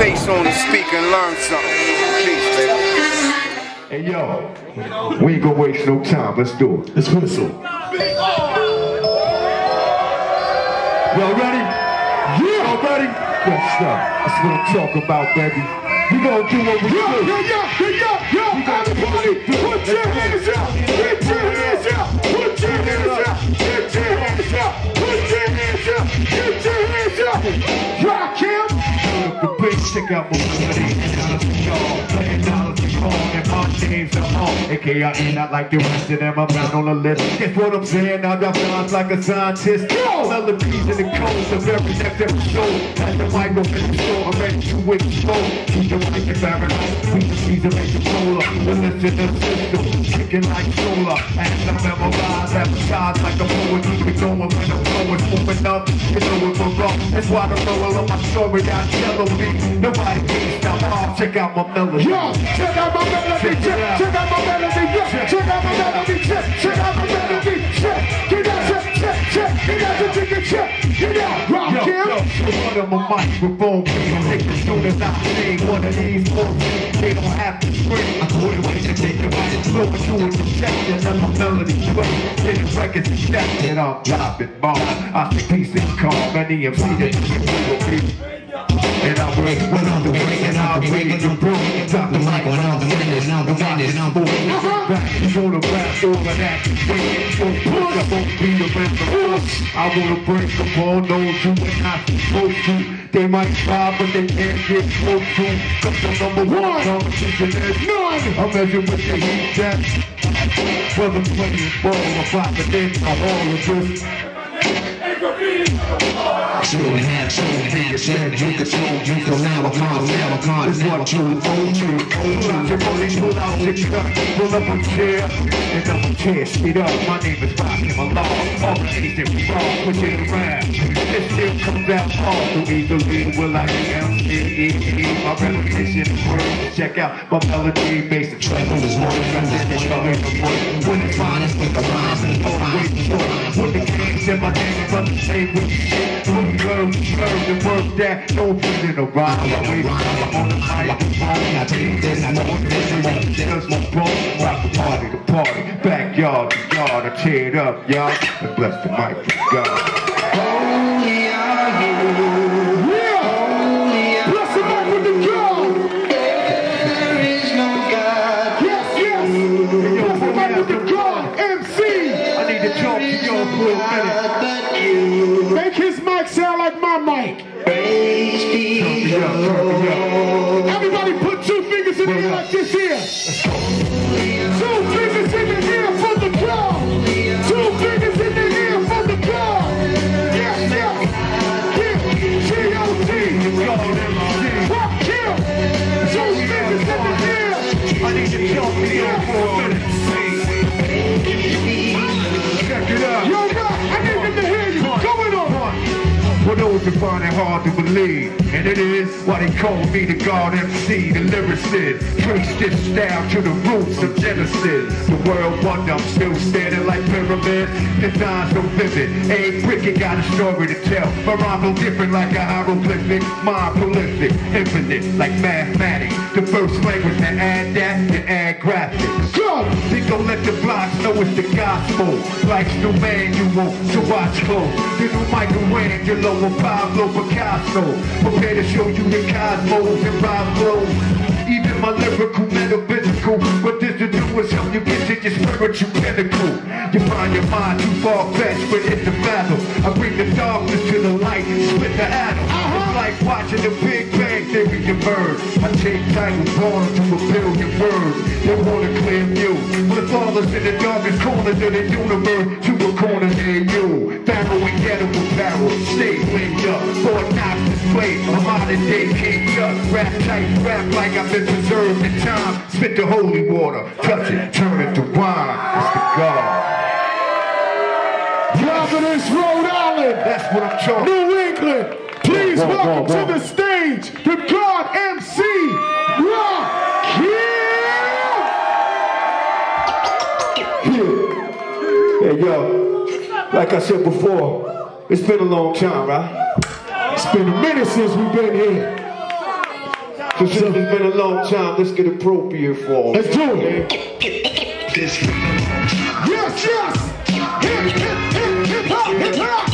face on the speaker and learn something. Peace, baby. Hey, yo, we ain't gonna waste no time. Let's do it. Let's whistle. Y'all ready? Yeah, y'all ready? Good stuff. That's what I'm talking about, baby. We gonna do what we do. Yo, everybody, put your hands up. Get your hands up. Put your hands up. Get your hands up. Put your hands up. Get your hands up. Rock him. The bass, check out my melody. $1,000 and my name's on. AKIE not like the rest of them. I'm not on the list. That's what I'm saying. I got sounds like a scientist. Melodies in the codes of every next episode. At the microphone store, I'm ready to explode. Keep the mic in paradise. We just need to make the roller. The listen to the system. Kicking like solar. And I memorize advertise like a poet. Keep it going when the flow is moving up. You know it will rock. That's why the moral of my story got yellow me. Nobody can stop off. Check out my melody. Yo, check out my melody. Check out my melody. Check out my melody. Check out my melody. Get out, check. Get out, check. Get out, rock him. Yo, one of my microphone. Take the soon as I sing one of these folks. They don't have to scream. I put away to take the right flow into a rejection of my melody. Getting records and steps it up, dropping bombs. I think peace and calm. And the MC that you will be. And I break when I'm the way, and I'll break it and broke. Drop the mic when I'm the minute, and I'm the man, and I'm the way. Back, you go to rap over that. Wait, so push, I won't be the rest of us. I wanna break up all those who are not supposed to. They might try, but they can't get close to. Cause the number one competition is none. I measure with the heat that. Whether playing ball or popping in a hall of this. Two and a half, said you could slow, you can now I'm gone, it's what you own. Pull out your truck, pull up a chair, and I'm a chair, speed up, my name is Rocky Malone, all the things that we wrong, push it around, this shit comes out hard, so easily will I am, my repetition is word, check out my melody, bass and treble is more than when it's fine, it's with the rhymes, and it's always short, when the kings and my name is on the same with shit, learn to work that, no feeling around. I'm on the microphone, I take this, I know this, just my bro, rock the party, backyard to yard, I tear it up, y'all, and bless the mic for God. Holy are you, yeah, bless the mic with the God. There is no God. Yes, bless the mic with the God, MC. I need to talk to y'all for a minute. Make his mic sound like my mic. Everybody put 2 fingers in the air like this here. 2 fingers in the air for the crowd. 2 fingers in the air for the crowd. Yeah. G.O.D. Fuck him. 2 fingers in the air. I need to talk to y'all for a minute. Check it out. Yo, Rock, I need them to hear you. Going on. For those who find it hard to believe, and it is why they call me the God MC, the lyricist. Trace this style to the roots of Genesis. The world wonder, I'm still standing like pyramids. Design so vivid, a brick it got a story to tell. My rhyme no different like a hieroglyphic, mind prolific, infinite like mathematics. The first language to add that, to add graphics. Go! They gon' let the blocks know it's the gospel. Life's no manual, so watch close. The new Michelangelo with Pablo Picasso. Prepare to show you the cosmos and rhyme flows. Even my lyrical, metaphysical. What this to do is help you get to your spiritual pinnacle. You find your mind too far-fetched, but it's a battle. I bring the darkness to the light, split the atom. It's like watching the Big Bang Theory emerge. I take titles born to a billion words. They want a clear view. But fathers in the darkest corners of the universe to a corner near you. Pharaoh and ghetto with barrel, stay linked up. Fort Knox display, a modern day King Tut. Rap tight, rap like I've been preserved in time. Spit the holy water, touch it, turn it to wine. It's the God. Providence, Rhode Island. That's what I'm talking. New England. Please welcome to the stage the God MC, Rock Hill. Hey yo, like I said before, it's been a long time, right? It's been a minute since we've been here. So since it's been a long time, let's get appropriate for them. Let's do it. Yes, yes. Hip hop, hip hop.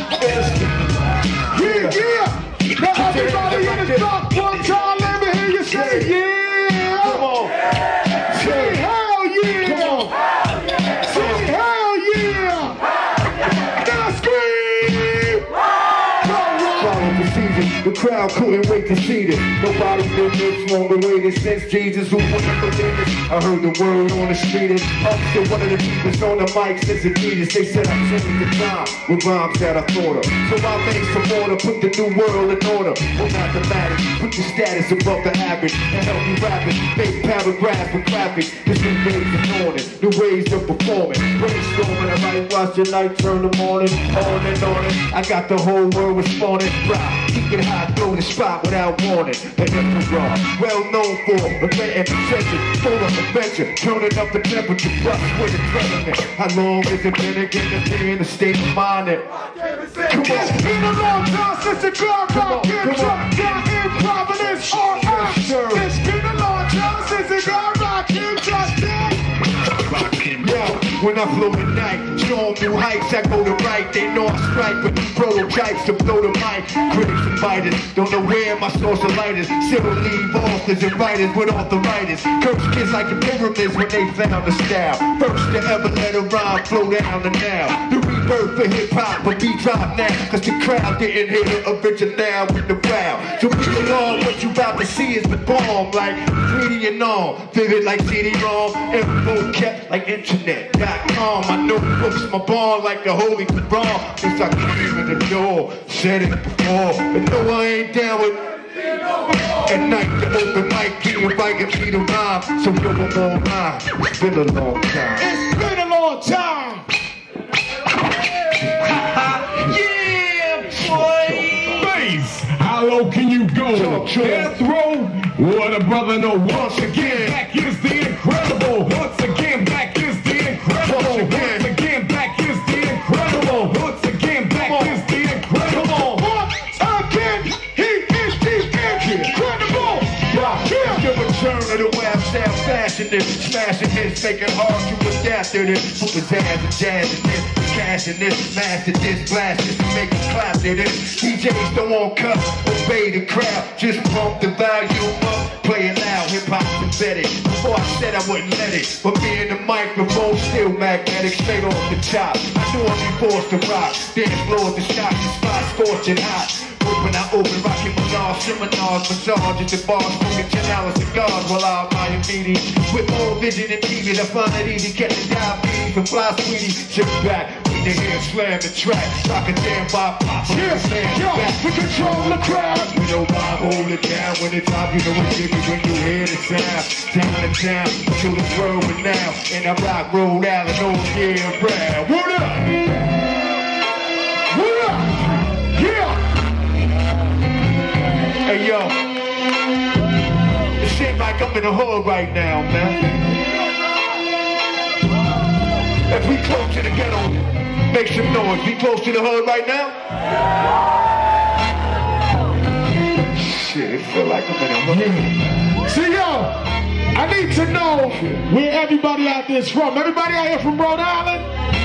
Yeah. Now everybody in the top one time, let me hear you say yeah. Come on. Say hell yeah. Come on. Say hell yeah. Now scream. Follow the season, the crowd couldn't wait to see this. Nobody's been this long awaited since Jesus, who wouldn't believe it. I heard the word on the street and up to one of the deepest on the mic since Adidas. They said I changed the time with rhymes that I thought of. So I made some order, put the new world in order. Well, mathematics, put the status above the average and help you rap it. Make paragraphs with graphics. This is ways of knowing, new ways of performing. Brainstorming, I might watch the night turn the morning, on and on it. I got the whole world responding. Rock, keep it high, throw the spot without warning. And emperor, well known for inventing attention, full of adventure, turning up the temperature, brush with adrenaline. How long has it been again to be in a state of mind? Come on. It's been a long time since the crowd got dropped down in Providence, RF. It's been a long time since the crowd got dropped down. Yo, when I flow at night, show new heights, I go to right. They know I strike with prototypes to blow the mic. Critics and fighters don't know where my source of light is. Civil leave authors and writers with arthritis. Curse kids like the pyramids when they found the style. First to ever let a rhyme flow down to now. The rebirth for hip hop, but be drop now. Cause the crowd didn't hear the original with the crowd. So read along, what you about to see is the bomb. Like 3D and all, vivid like CD-ROM. Info kept like internet.com. My notebooks, my bond like the Holy Quran. Since I came in the door, said it before. But no, I ain't down with at night, the open mic, be inviting me to rhyme. So yo, I'm on mine. It's been a long time. It's been a long time. Yeah, boy. Bass, how low can you go? Death row, what a brother know. Once again, back is the incredible. Once again, back is the incredible. Once again, back is the incredible. Once again, back is the incredible. Once again, he is the incredible. It's the return of the wild style fashion this. Smashing hits, making hard to adapt to this. Put pizzazz and jazz in this. Cash in this, master this, blast this, make it clap to this. DJs don't want cut, obey the crowd. Just pump the volume up, play it loud. Hip hop's pathetic. Before I said I wouldn't let it, but me and the microphone still magnetic, straight off the top. I knew I'd be forced to rock. Dance floor, the shot, the spot scorching hot. When I open, rocking menage, seminars, massages, and bars, smoking 10 hours cigars while I admire meetings. With more vision and TV, I find it easy, catching diabetes and fly sweetie. Sit back, with the hair slam the track, rock a damn bop, pop, Yes, yo, we control the crowd. You know why hold it down when it's top, you know what give me when you hear the sound. Town to town, to the world renowned, and I rock Rhode Island, oh yeah, proud. What up? What up? Yeah. Hey yo, it seems like I'm in the hood right now, man. If we close to the ghetto, make some noise. We close to the hood right now? Shit, it feel like I'm in the hood. See, yo, I need to know where everybody out there is from. Everybody out here from Rhode Island?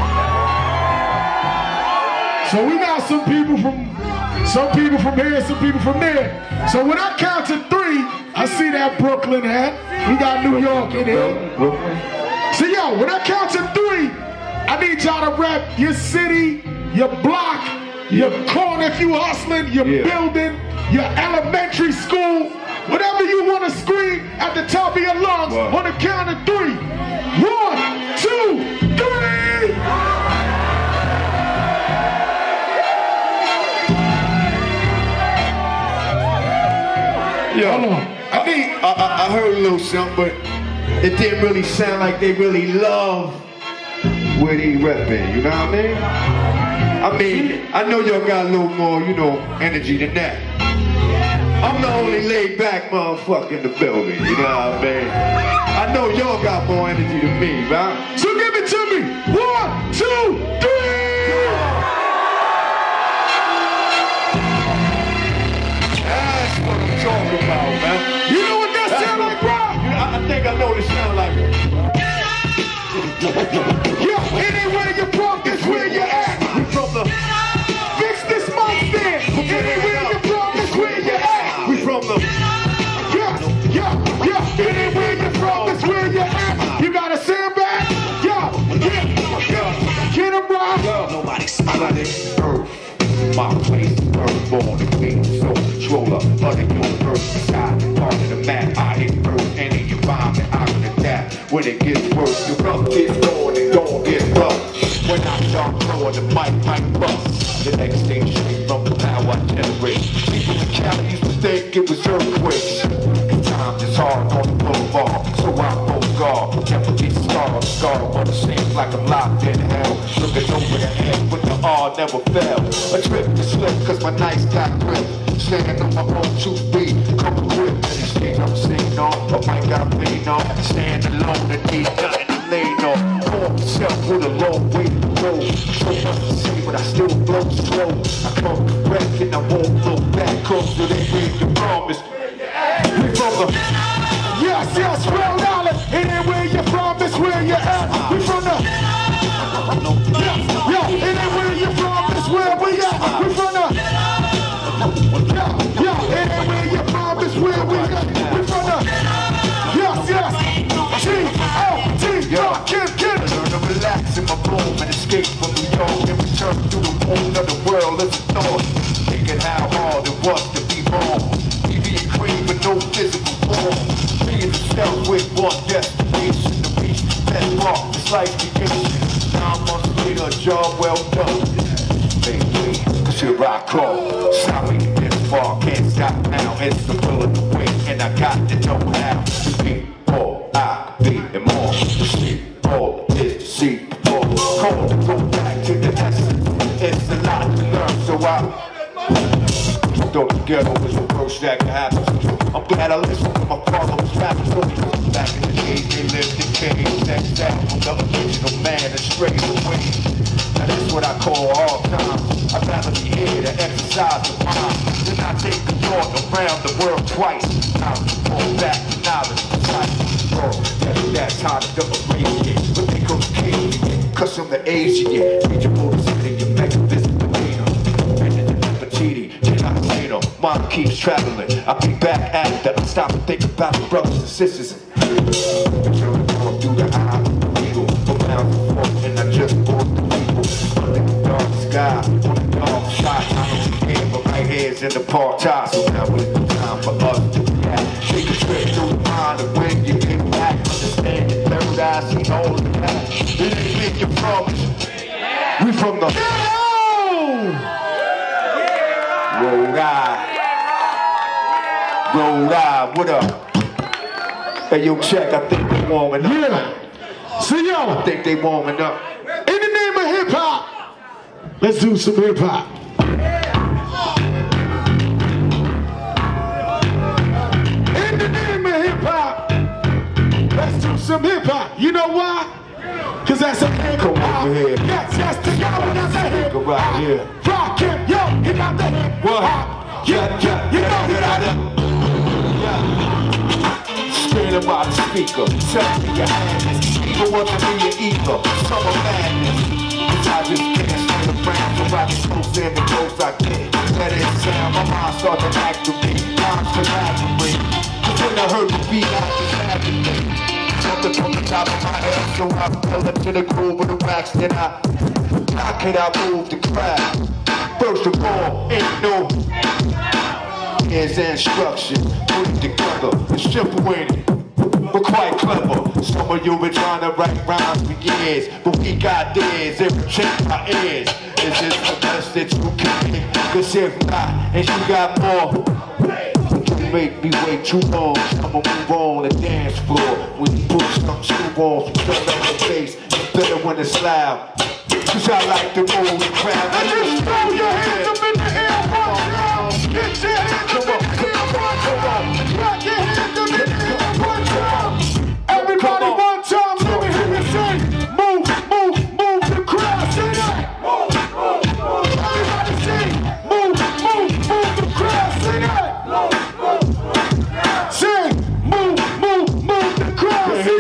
So we got some people from here, some people from there. So when I count to 3, I see that Brooklyn hat. We got New York in here. So yo, when I count to 3, I need y'all to rap your city, your block, your corner if you hustling, your building, your elementary school, whatever you want to scream at the top of your lungs on the count of 3. 1, 2, 3. Yo, I heard a little something, but it didn't really sound like they really love where they reppin', you know what I mean? I know y'all got a little more, you know, energy than that. I'm the only laid back motherfucker in the building, you know what I mean? I know y'all got more energy than me, right? So give it to me. 1, 2, 3. That's what I'm talking about, man. what it sound like. Yo, anywhere you're from, that's where you're at. We from the Fix this mic stand. Anywhere you're from, that's where you're at. we from the Yeah. Anywhere you're from, that's where you're at. You got a sandbag? Yeah. Get him right. nobody's earth. My place, earthborn and me, so controller, under your earth, side, part of the map, I hit earth, and in your environment, I can adapt. When it gets worse, your rough gets going and don't get rough. When I start throwing the mic bust, the next thing straight from the power I generate. People in Cali used to think it was earthquakes. Times is hard on the boulevard, so I'm on guard. Never get scarred, but it seems like I'm locked in hell. Looking over the head with the R never fell. A trip to slip, cause my nights got grip. Standing on my own 2B, come equipped. And these things I'm singing on, I might got lean on. Stand alone and need nothing to lean on. Call myself with a long way to go. So much to say, but I still blow slow. I come correct and I won't look back, cause it ain't made the promise. We from the Yes, Rhode Island. Anywhere you're from, that's where you're at. We from the anywhere you're from, that's where we at. We from the anywhere you're from, that's where we at. We from the G-O-T, Kim. Learn to relax in my room and escape from New York and return to the wound of the world as a thought. Thinking how hard it was to be born. Being queen with no physical form. Being yourself with one destination to reach that mark. It's like vacation. 9 months later, a job well done. Baby, cause here I come. Sorry this far, can't stop now. It's the will of the way, and I got to know how to be all I be and more. To see all is to see before. Call to go back to the essence. It's a lot to learn, so I don't together was the worst that could happen. I'm glad I listened to my father was rapping for me. Back in the days they lived in caves. Next out from the original man and straight away. Now that's what I call hard times. I'd rather be here to exercise the mind than I take the thought around the world twice. Now to fall back to knowledge, precise. That's how the erase it. But they go to cage again, cause I'm the Asian. Read your motor city, you make a visit to Medina. And then the Nefertiti, mom keeps traveling. I'll be back after I stop and think about the brothers and sisters. Through the eye of the needle, around the fork, and I just bought the people. Under the dark sky, on the dark shot, I don't care, but my head's in the park tie. So now it's the time for us to react. Take a trip through the mind and when you get back, understand your third eye, see all of the past. It ain't make your promise. We from the Rhode Island, what up? Hey, yo, check, I think they warming up. Yeah. See, yo. I think they warming up. In the name of hip-hop, let's do some hip-hop. In the name of hip-hop, let's do some hip-hop. You know why? Cause that's a hip-hop. Come over here. Yes, the guy when I say hip-hop. Right here. Rock him, yo, he got the hip-hop. Yeah, you know that. Straight by the speaker, tell me your hands. Even want to be your ether, summer madness. Cause I just can't stand around, so I get closer and the close I get. Let it sound, my mind start to activate. Times collaborate. Cause when I heard the beat, I just had to think. Something from the top of my head, so I fell into the groove of the racks. Then how can I move the crowd? First of all, ain't no here's instruction. Put it together, it's simple ain't it? But quite clever. Some of you been trying to write rhymes for years, but we got theirs, it will change my ears. Is this the best that you can make? Cause if not, and you got more, you make me wait too long. I'ma move on the dance floor. When you push some screw on, turn up the bass, it's better when it's loud. Cause I like to move the crowd. And just throw your hands up in the air one time. Get your hands up in the air one time. Clap your hands up in the air one time. Everybody one time, let me hear you say, move the crowd. Say that. Everybody say, move the crowd. Say that. Say, move the crowd. Say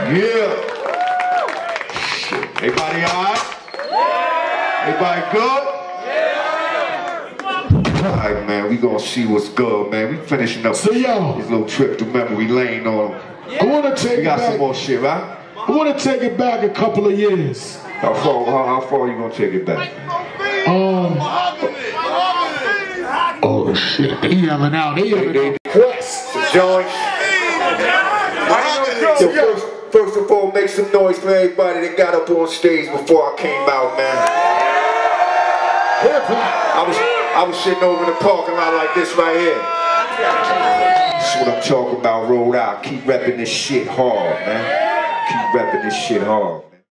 Yeah. Shit. Everybody all right? Everybody good? All right, man, we gonna see what's good, man. We finishing up So, yo, this little trip to memory lane on. I want to take We got it back. some more shit, right? I want to take it back a couple of years. How far are you gonna take it back? Oh shit! They yelling out. They yelling out. Quest. Joints. So first of all, make some noise for everybody that got up on stage before I came out, man. I was sitting over in the parking lot like this right here. That's what I'm talking about. Roll out. Keep repping this shit hard, man. Keep repping this shit hard.